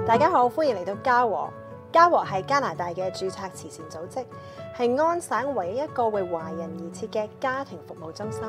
大家好，歡迎嚟到家和。家和係加拿大嘅註冊慈善組織，係安省唯一一個為華人而設嘅家庭服務中心。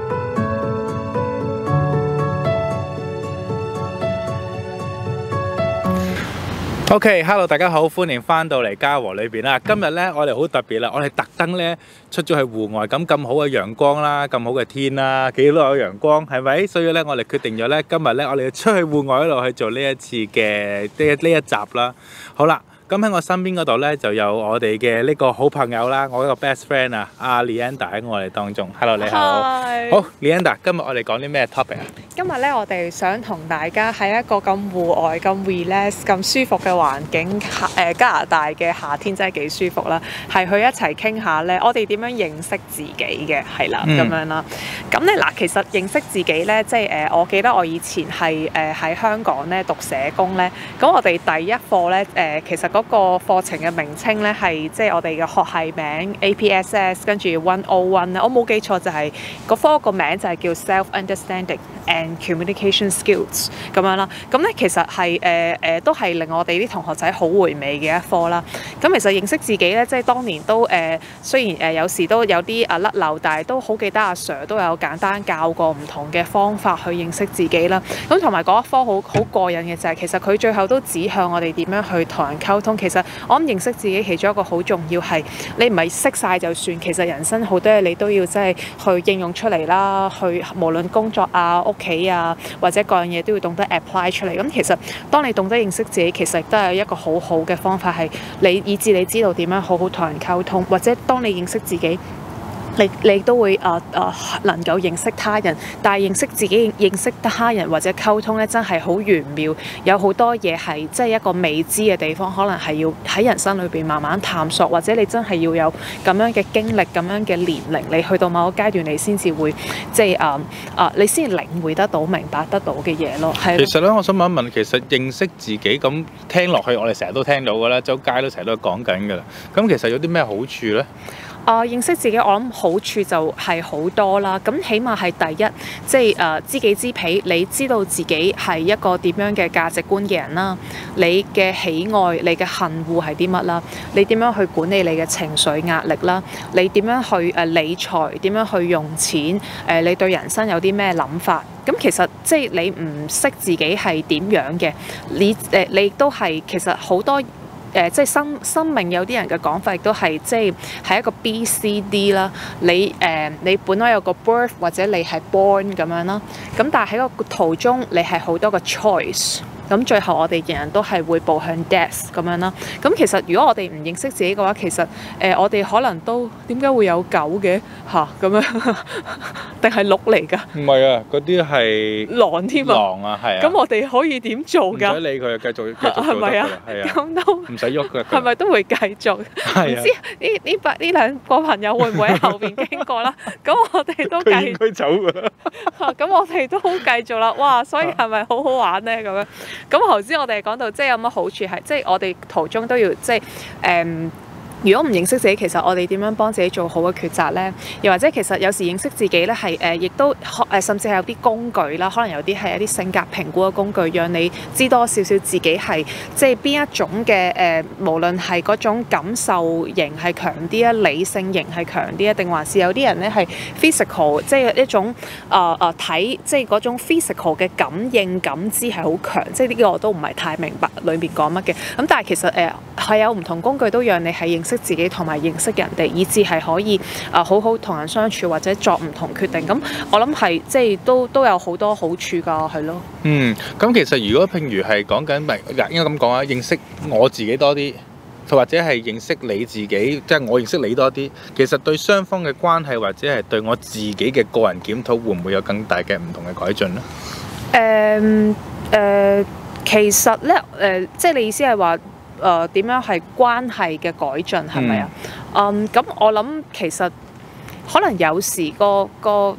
OK，Hello，大家好，歡迎翻到嚟家和裏邊啦。今日咧，我哋好特別啦，我哋特登咧出咗去戶外，咁好嘅陽光啦，咁好嘅天啦，幾多有陽光，係咪？所以咧，我哋決定咗咧，今日咧，我哋出去戶外嗰度去做呢一次嘅呢一集啦。好啦。咁喺我身邊嗰度咧，就有我哋嘅呢個好朋友啦，我一個 best friend 啊，阿 Leanda 喺我哋當中。Hello， 你好。 Hi。 好 ，Leanda，今日我哋講啲咩 topic 啊？ 今日咧，我哋想同大家喺一個咁戶外、咁 relax、咁舒服嘅環境，加拿大嘅夏天真係幾舒服啦。係去一齊傾下咧，我哋點樣認識自己嘅，係啦，咁樣啦。咁咧嗱，其實認識自己咧，即係我記得我以前係喺香港咧讀社工咧，咁我哋第一課咧其實嗰個課程嘅名稱咧係即係我哋嘅學系名 APSS， 跟住 101咧，我冇記錯就係個科個名就係叫 Self-Understanding and Communication Skills 咁樣啦。咁咧其實係都係令我哋啲同學仔好回味嘅一科啦。咁其實認識自己咧，即係當年都雖然有時都有啲甩漏，但係都好記得阿 Sir 都有簡單教過唔同嘅方法去認識自己啦。咁同埋嗰一科好過癮嘅就係其實佢最後都指向我哋點樣去同人溝通。其實我諗認識自己其中一個好重要係你唔係識晒就算，其實人生好多嘢你都要即係去應用出嚟啦，去無論工作啊、屋企啊或者各樣嘢都要懂得 apply 出嚟。咁其實當你懂得認識自己，其實都係一個好好嘅方法，係你以至你知道點樣好好同人溝通，或者當你認識自己。你都會能夠認識他人，但係認識自己、認識他人或者溝通咧，真係好玄妙。有好多嘢係即係一個未知嘅地方，可能係要喺人生裏邊慢慢探索，或者你真係要有咁樣嘅經歷、咁樣嘅年齡，你去到某個階段，你先至會即係你先領會得到、明白得到嘅嘢咯。係。其實咧，我想問一問，其實認識自己咁聽落去，我哋成日都聽到㗎啦，周街都成日都講緊㗎啦。咁其實有啲咩好處咧？ 認識自己，我諗好處就係好多啦。咁起碼係第一，即係知己知彼，你知道自己係一個點樣嘅價值觀嘅人啦。你嘅喜愛、你嘅恨惡係啲乜啦？你點樣去管理你嘅情緒壓力啦？你點樣去理財？點樣去用錢？你對人生有啲咩諗法？咁其實即係你唔識自己係點樣嘅，你亦都係其實好多。即係生命有啲人嘅講法亦都係即係一個 B、C、D 啦。你本來有個 birth 或者你係 born 咁樣啦。咁但係喺個途中你係好多個 choice。咁最後我哋人人都係會步向 death 咁樣啦。咁其實如果我哋唔認識自己嘅話，其實我哋可能都點解會有狗嘅嚇咁樣？定係鹿嚟㗎？唔係啊，嗰啲係狼添啊！ 狼啊，係啊。 咁我哋可以點做㗎？ 唔使理佢，繼續係咪啊？咁都唔使喐㗎。 係咪都會繼續？唔知呢兩個朋友會唔會喺後邊經過啦？咁我哋都繼續走㗎啦。 咁我哋都好繼續啦。哇！所以係咪好好玩咧？咁樣。咁頭先我哋講到即係有乜好處係，即係我哋途中都要即係如果唔認識自己，其實我哋點樣幫自己做好嘅抉擇呢？又或者其實有時認識自己咧係亦都甚至係有啲工具啦，可能有啲係一啲性格評估嘅工具，讓你知多少少自己係即係邊一種嘅無論係嗰種感受型係強啲啊，理性型係強啲啊，定還是有啲人咧係 physical， 即係一種睇即係嗰種 physical 嘅感應感知係好強，即係呢個我都唔係太明白裏面講乜嘅。咁但係其實係有唔同工具都讓你係認識自己同埋認識人哋，以至係可以好好同人相處或者作唔同決定。咁我諗係即係都有好多好處㗎，係咯。 咁其實如果譬如係講緊應該咁講啊，認識我自己多啲，或者係認識你自己，即係我認識你多啲，其實對雙方嘅關係或者係對我自己嘅個人檢討，會唔會有更大嘅唔同嘅改進呢？ 其實咧即係你意思係話點樣係關係嘅改進係咪啊？咁我諗其實可能有時個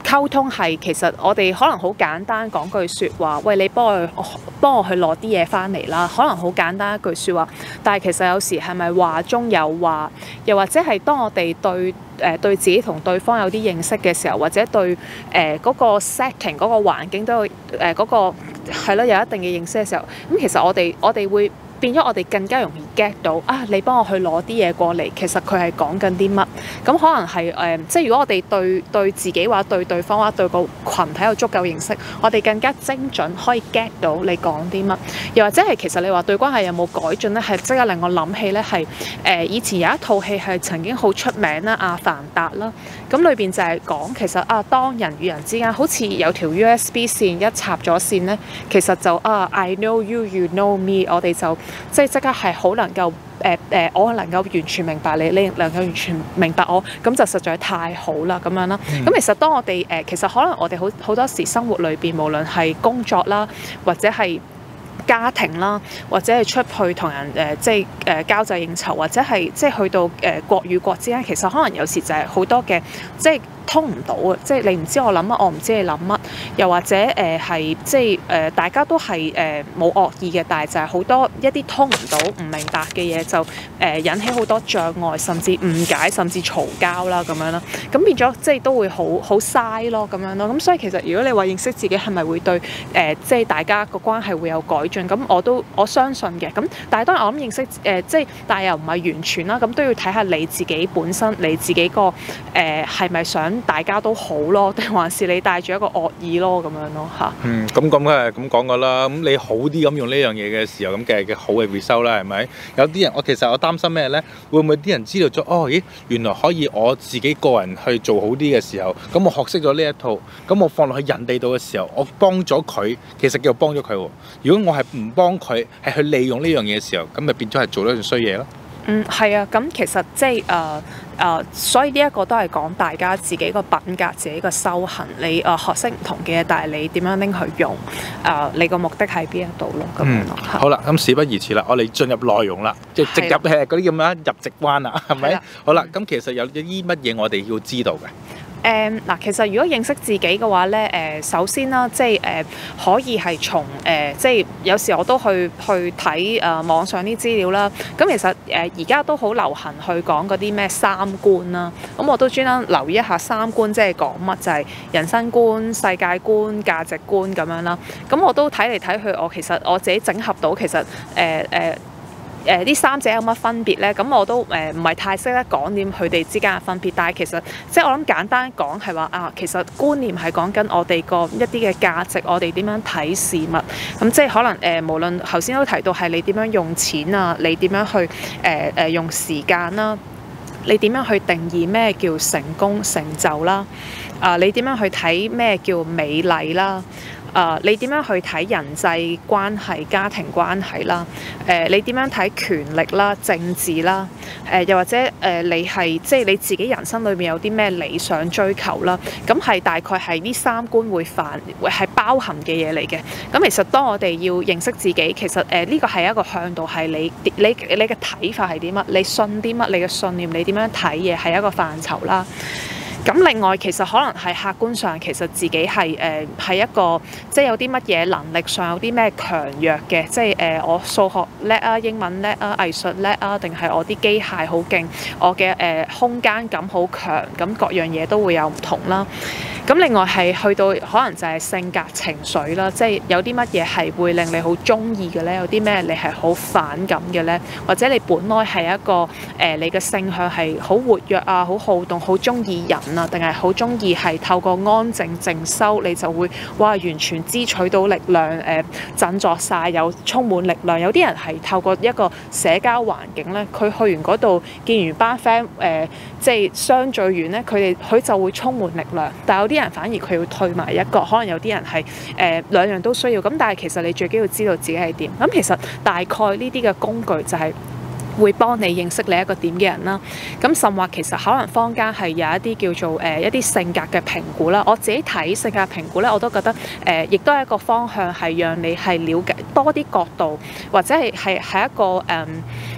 溝通係其實我哋可能好簡單講句説話，喂，你幫我去攞啲嘢翻嚟啦，可能好簡單一句説話，但係其實有時係咪話中有話，又或者係當我哋對自己同對方有啲認識嘅時候，或者對嗰個 setting 嗰個環境都有嗰個係咯有一定嘅認識嘅時候，咁其實我哋會變咗我哋更加容易 get 到啊！你幫我去攞啲嘢過嚟，其實佢係講緊啲乜？咁可能係即係如果我哋對自己或者對對方或者對個群體有足夠認識，我哋更加精準可以 get 到你講啲乜。又或者係其實你話對關係有冇改進咧？係即刻令我諗起咧係以前有一套戲係曾經好出名啦，《阿凡達》啦。咁裏邊就係講其實當人與人之間好似有條 USB 線一插咗線咧，其實就I know you, you know me， 我哋就即刻係好能夠我能夠完全明白你，你能夠完全明白我，咁就實在太好啦咁樣啦。咁其實當我哋其實可能我哋好多時生活裏邊，無論係工作啦，或者係家庭啦，或者係出去同人交際應酬，或者係即係去到國與國之間，其實可能有時就係好多嘅即係通唔到啊！即係你唔知我諗乜，我唔知你諗乜，又或者係即係大家都係冇惡意嘅，但係就係好多一啲通唔到、唔明白嘅嘢，就引起好多障礙，甚至誤解，甚至嘈交啦咁樣啦。咁變咗即係都會好嘥咯咁樣咯。咁所以其實如果你話認識自己係咪會對即係大家個關係會有改進，咁我相信嘅。咁但係當然我諗認識即係但係又唔係完全啦。咁都要睇下你自己本身你自己個係咪想大家都好咯，定還是你帶住一個惡意咯咁樣咯嚇。 咁係咁講噶啦。咁你好啲咁用呢樣嘢嘅時候，咁嘅好嘅 result 啦，係咪？有啲人其實我擔心咩咧？會唔會啲人知道咗咦，原來可以我自己個人去做好啲嘅時候，咁我學識咗呢一套，咁我放落去人哋度嘅時候，我幫咗佢，其實叫幫咗佢喎。如果我係唔幫佢，係去利用呢樣嘢嘅時候，咁咪變咗係做咗一件衰嘢咯。 係啊，咁其實即係所以呢一個都係講大家自己個品格、自己個修行。你學識唔同嘅嘢，但係你點樣拎去用？你個目的喺邊一度咯？咁樣咯。 好啦，咁事不宜遲啦，我哋進入內容啦，即係直入嗰啲咁樣入直彎啦，係咪？好啦，咁其實有啲乜嘢我哋要知道嘅？ 其實如果認識自己嘅話咧，首先啦，即係可以係從即係有時我都去睇網上啲資料啦。咁其實而家都好流行去講嗰啲咩三觀啦。咁我都專登留意一下三觀即係講乜，就係人生觀、世界觀、價值觀咁樣啦。咁我都睇嚟睇去，其實我自己整合到其實呢三者有乜分別咧？咁我都唔係太識得講點佢哋之間嘅分別，但係其實即係我諗簡單講係話其實觀念係講緊我哋個一啲嘅價值，我哋點樣睇事物。咁即係可能無論頭先都提到係你點樣用錢啊，你點樣去用時間啦，你點樣去定義咩叫成功成就啦？你點樣去睇咩叫美麗啦？你點樣去睇人際關係、家庭關係啦？你點樣睇權力啦、政治啦？又或者你係即係你自己人生裏面有啲咩理想追求啦？咁係大概係呢三觀會係包含嘅嘢嚟嘅。咁其實當我哋要認識自己，其實呢個係一個向度，係你嘅睇法係啲乜？你信啲乜？你嘅信念，你點樣睇嘢係一個範疇啦。咁另外其實可能係客觀上，其實自己係一個即係有啲乜嘢能力上有啲咩強弱嘅，即係我數學叻啊、英文叻啊、藝術叻啊，定係我啲機械好勁，我嘅空間感好強，咁各樣嘢都會有唔同啦。咁另外係去到可能就係性格情緒啦，即係有啲乜嘢係會令你好中意嘅咧，有啲咩你係好反感嘅咧，或者你本來係一個你嘅性向係好活躍啊、好好動、好中意人啊，定係好中意係透過安靜靜修，你就會完全支取到力量，振作晒，有充滿力量。有啲人係透過一個社交環境咧，佢去完嗰度見完班 friend，即係相聚完咧，佢就會充滿力量。但係有啲人反而佢要退埋一個，可能有啲人係兩樣都需要。咁但係其實你最緊要知道自己係點。咁其實大概呢啲嘅工具就係會幫你認識你一個點嘅人啦。咁甚或其實可能坊間係有一啲叫做一啲性格嘅評估啦。我自己睇性格評估咧，我都覺得亦都係一個方向，係讓你係了解多啲角度，或者係一個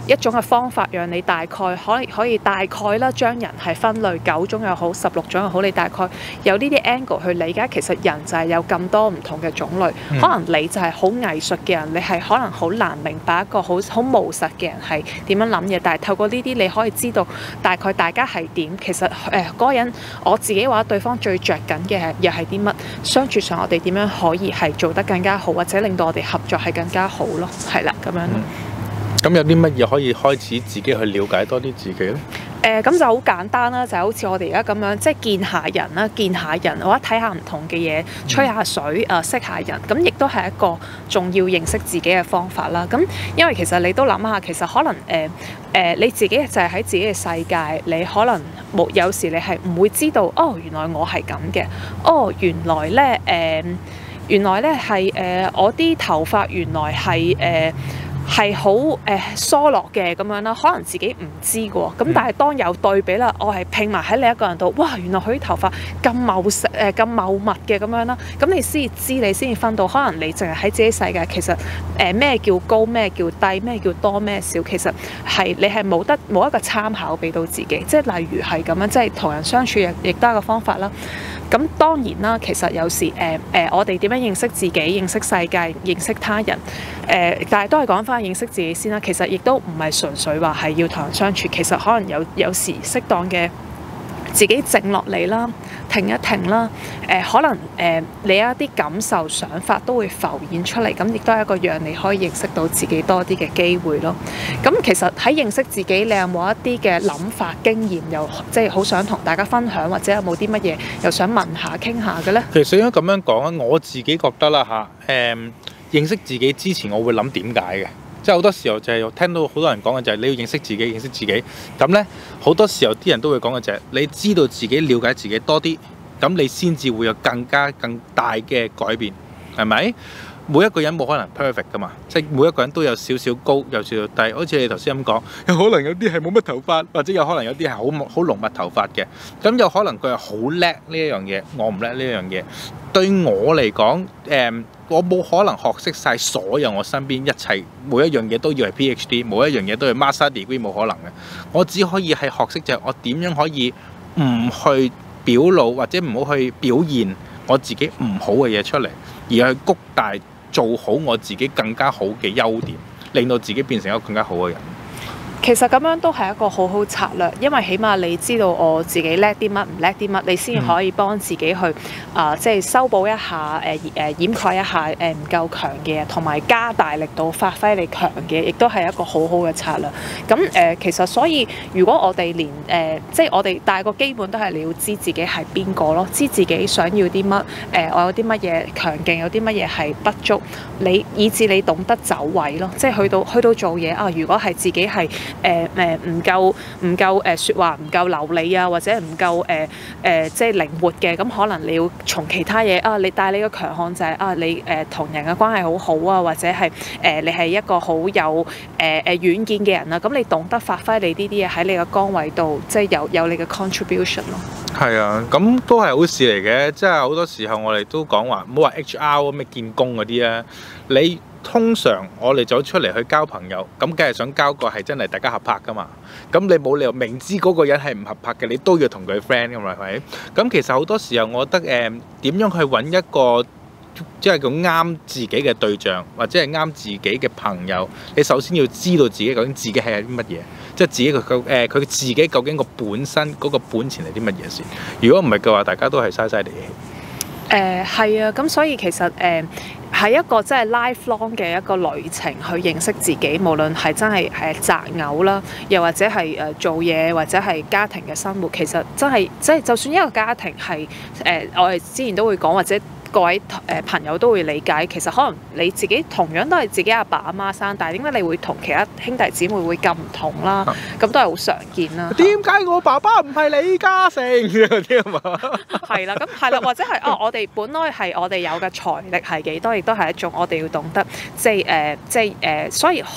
一種嘅方法，讓你大概可以大概啦，將人係分類9種又好16種又好，你大概有呢啲 angle 去理解，其實人就係有咁多唔同嘅種類。可能你就係好藝術嘅人，你係可能好難明白一個好務實嘅人係點樣諗嘢，但係透過呢啲你可以知道大概大家係點。其實嗰個人我自己話對方最着緊嘅又係啲乜，相處上我哋點樣可以係做得更加好，或者令到我哋合作係更加好咯，係啦咁樣。 咁有啲乜嘢可以開始自己去了解多啲自己呢？ 咁就好簡單啦，就係好似我哋而家咁樣，即係見下人啦，見下人或者睇下唔同嘅嘢，吹下水，識下人，咁亦都係一個重要認識自己嘅方法啦。咁因為其實你都諗下，其實可能你自己就係喺自己嘅世界，你可能有時你係唔會知道，哦原來我係咁嘅，哦原來咧係我啲頭髮原來係好疏落嘅咁樣啦，可能自己唔知嘅喎。咁但係當有對比啦，我係拼埋喺你一個人度，哇！原來佢啲頭髮咁茂密嘅咁樣啦，咁你先至知，你先至分到。可能你淨係喺自己世界，其實咩叫高，咩叫低，咩叫多，咩少，其實係你係冇一個參考俾到自己。即係例如係咁樣，即係同人相處亦都係一個方法啦。咁當然啦，其實有時我哋點樣認識自己、認識世界、認識他人，但係都係講翻認識自己先啦。其實亦都唔係純粹話係要同人相處，其實可能有時適當嘅自己靜落嚟啦，停一停啦。可能你有一啲感受、想法都會浮現出嚟，咁亦都係一個讓你可以認識到自己多啲嘅機會咯。咁其實喺認識自己，你有冇一啲嘅諗法、經驗，又即係好想同大家分享，或者有冇啲乜嘢又想問下、傾下嘅呢？ 其實應該咁樣講啊，我自己覺得啦嚇，認識自己之前，我會諗點解嘅。即係好多時候就係聽到好多人講嘅就係你要認識自己，認識自己。咁呢，好多時候啲人都會講嘅就係你知道自己、了解自己多啲，咁你先至會有更大嘅改變，係咪？每一個人冇可能 perfect 噶嘛，即係每一個人都有少少高，有少少低。好似你頭先咁講，有可能有啲係冇乜頭髮，或者有可能有啲係好濃密頭髮嘅。咁有可能佢係好叻呢一樣嘢，我唔叻呢一樣嘢。對我嚟講，我冇可能學識晒所有我身邊一切每一樣嘢都要係 PhD， 每一樣嘢都係 Master Degree， 冇可能嘅。我只可以係學識就係我點樣可以唔去表露或者唔好去表現我自己唔好嘅嘢出嚟，而去谷大做好我自己更加好嘅優點，令到自己變成一個更加好嘅人。 其實咁樣都係一個好好策略，因為起碼你知道我自己叻啲乜，唔叻啲乜，你先可以幫自己去即係修補一下掩蓋一下唔夠強嘅，同埋加大力度發揮你強嘅，亦都係一個好好嘅策略。咁其實所以如果我哋連即係我哋大個基本都係你要知自己係邊個咯，知自己想要啲乜，我有啲乜嘢強勁，有啲乜嘢係不足，你以至你懂得走位咯，即係去到做嘢啊！如果係自己係唔夠説話唔夠流利啊，或者唔夠即係靈活嘅，咁可能你要從其他嘢啊，但係你嘅強項就係你同人嘅關係好好啊，或者係你係一個好有遠見嘅人啊，咁你懂得發揮你呢啲嘢喺你嘅崗位度，即係有你嘅 contribution 咯。 係啊，咁都係好事嚟嘅，即係好多時候我哋都講話唔好話 HR 咩見工嗰啲啊，你。通常我哋走出嚟去交朋友，咁梗係想交個係真係大家合拍噶嘛。咁你冇理由明知嗰個人係唔合拍嘅，你都要同佢 friend 噶嘛，係咪？咁其實好多時候，我覺得點樣去揾一個即係咁啱自己嘅對象，或者係啱自己嘅朋友，你首先要知道自己究竟自己係啲乜嘢，即係自己佢自己究竟個本身嗰個本錢係啲乜嘢先。如果唔係嘅話，大家都係嘥嘥地氣。 係啊，咁所以其實係一個即係 lifelong 嘅一個旅程去認識自己，無論係真係擇偶啦，又或者係做嘢，或者係家庭嘅生活，其實真係即係就算一個家庭係我哋之前都會講，或者各位朋友都會理解，其實可能你自己同樣都係自己阿爸阿媽生，但係點解你會同其他兄弟姊妹會咁唔同啦？咁都係好常見啦。 點解我爸爸唔係李嘉誠嗰啲啊嘛？ 係啦，咁係啦，或者係我哋本來係我哋有嘅財力係幾多，亦都係一種我哋要懂得，所以可能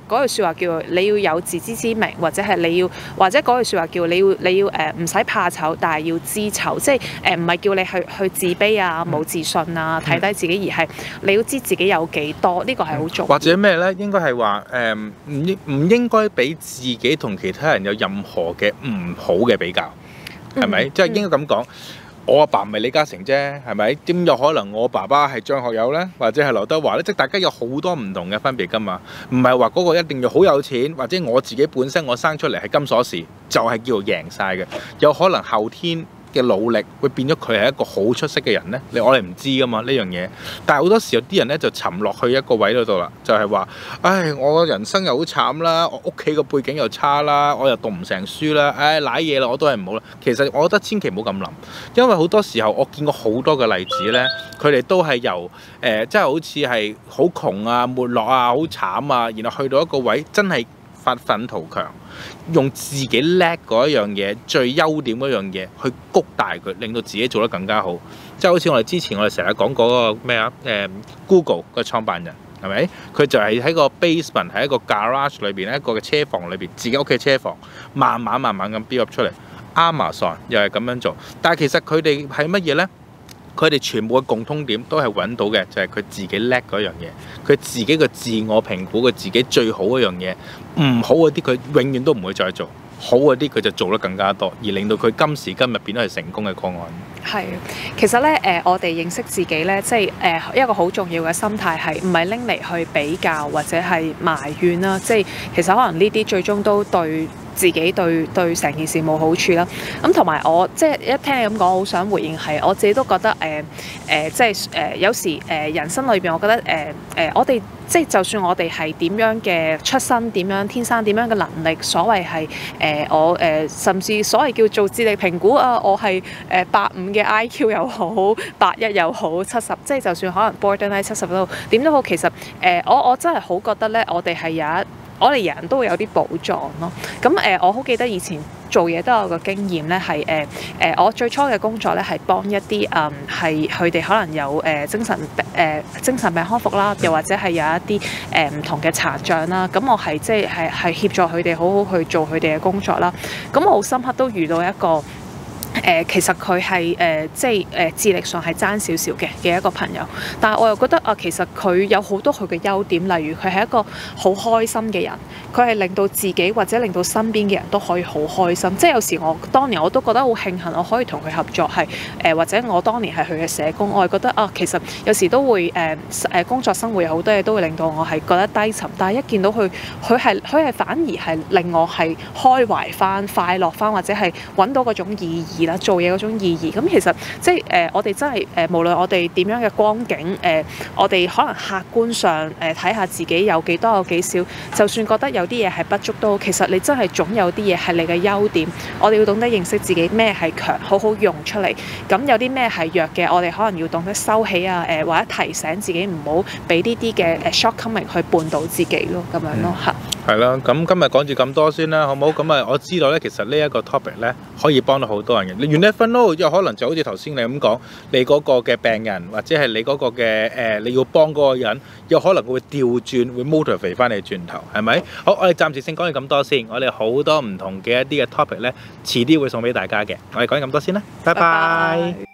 嗰句説話叫你要有自知之明，或者係你要，或者嗰句説話叫你要唔使怕醜，但係要知醜，即係唔係叫你去自卑啊、冇自信啊、睇低自己，而係你要知自己有幾多，呢個係好重要。 或者咩咧？應該係話唔應該俾自己同其他人有任何嘅唔好嘅比較，係咪？即係應該咁講。我阿爸唔係李嘉誠啫，係咪？點有可能我爸爸係張學友呢？或者係劉德華呢？即係大家有好多唔同嘅分別㗎嘛，唔係話嗰個一定要好有錢，或者我自己本身我生出嚟係金鎖匙，就係叫做贏晒嘅。有可能後天嘅努力會變咗佢係一個好出色嘅人呢？我哋唔知㗎嘛呢樣嘢。但係好多時候啲人呢就沉落去一個位嗰度啦，就係話：唉，我人生又好慘啦，我屋企個背景又差啦，我又讀唔成書啦，唉，賴嘢啦，我都係唔好啦。其實我覺得千祈唔好咁諗，因為好多時候我見過好多嘅例子呢，佢哋都係由即係好似係好窮啊、沒落啊、好慘啊，然後去到一個位真係發奮圖強，用自己叻嗰一樣嘢、最優點嗰樣嘢去谷大佢，令到自己做得更加好。即係好似我哋之前成日講嗰個咩啊，Google 個創辦人係咪？佢就係喺個 basement 喺一個 garage 裏邊一個嘅車房裏邊，自己屋企車房慢慢咁 build up 出嚟。Amazon 又係咁樣做，但係其實佢哋係乜嘢呢？佢哋全部嘅共通點都係揾到嘅，就係佢自己叻嗰樣嘢，佢自己嘅自我評估，佢自己最好嗰樣嘢，唔好嗰啲佢永遠都唔會再做，好嗰啲佢就做得更加多，而令到佢今時今日變咗係成功嘅個案。 係，其實咧我哋認識自己咧，即係一個好重要嘅心態係唔係拎嚟去比較或者係埋怨啦，即係其實可能呢啲最終都對自己對成件事冇好處啦。咁同埋我即係一聽你咁講，好想回應係我自己都覺得即係有時人生裏邊，我覺得我哋即係就算我哋係點樣嘅出身，點樣天生點樣嘅能力，所謂係我甚至所謂叫做智力評估啊，我係85嘅 IQ 又好，81又好，70即係就算可能 borderline 70都好，點都好，其實我真係好覺得咧，我哋係我哋人都會有啲寶藏咯。咁我好記得以前做嘢都有個經驗咧，係我最初嘅工作咧係幫一啲係佢哋可能有精神病康復啦，又或者係有一啲唔同嘅殘障啦。咁我係即係協助佢哋好好去做佢哋嘅工作啦。咁我好深刻都遇到一個其實佢係即係智力上係爭少少嘅一個朋友，但係我又覺得其實佢有好多佢嘅優點，例如佢係一個好開心嘅人，佢係令到自己或者令到身邊嘅人都可以好開心。即係有時我當年我都覺得好慶幸，我可以同佢合作，係或者我當年係佢嘅社工，我係覺得其實有時都會工作生活有好多嘢都會令到我係覺得低沉，但係一見到佢係反而係令我係開懷翻、快樂翻，或者係揾到嗰種意義啦，做嘢嗰種意義。咁其實即係我哋真係無論我哋點樣嘅光景，我哋可能客觀上睇下自己有幾多有幾少，就算覺得有啲嘢係不足都好，其實你真係總有啲嘢係你嘅優點。我哋要懂得認識自己咩係強，好好用出嚟。咁有啲咩係弱嘅，我哋可能要懂得收起啊，或者提醒自己唔好俾呢啲嘅shortcoming去絆倒自己咯，咁樣咯嚇。 係啦，咁今日講住咁多先啦，好唔好？咁啊，我知道咧，其實呢一個 topic 咧可以幫到好多人嘅。You never know，有可能就好似頭先你咁講，你嗰個嘅病人或者係你嗰個嘅你要幫嗰個人，有可能會調轉，會 motivate 翻你轉頭，係咪？好，我哋暫時先講住咁多先。我哋好多唔同嘅一啲嘅 topic 咧，遲啲會送俾大家嘅。我哋講住咁多先啦，拜拜。